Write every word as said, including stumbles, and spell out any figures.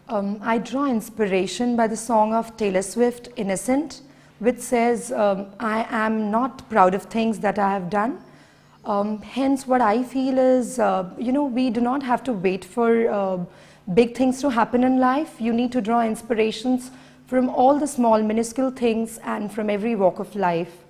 Um, I draw inspiration by the song of Taylor Swift, Innocent, which says, um, I am not proud of things that I have done. Um, hence, what I feel is, uh, you know, we do not have to wait for uh, big things to happen in life. You need to draw inspirations from all the small, minuscule things and from every walk of life.